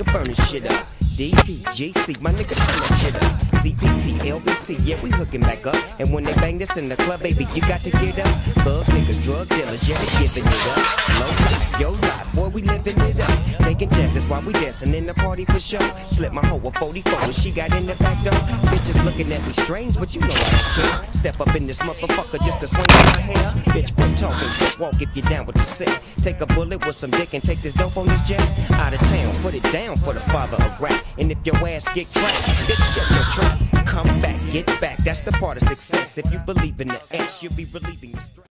burn this shit up. DPGC, my nigga, turn that shit up. CPT, LBC, yeah, we hooking back up. And when they bang this in the club, baby, you got to get up. Thug niggas, drug dealers, yeah, they giving it up. Low life, yo life, boy, we living it up. Taking chances while we dancing in the party for sure. Slip my hoe a 44 when she got in the back door. Bitches looking at me strange, but you know I don't care. Step up in this motherfucker just to swing my hair. Bitch, quit talking, quit walk if you down with the set. Take a bullet with some dick and take this dope on this jet. Out of town, put it down for the father of rap. And if your ass get cracked, bitch, shut your trap. Come back, get back, that's the part of success. If you believe in the ass, you'll be relieving the stress.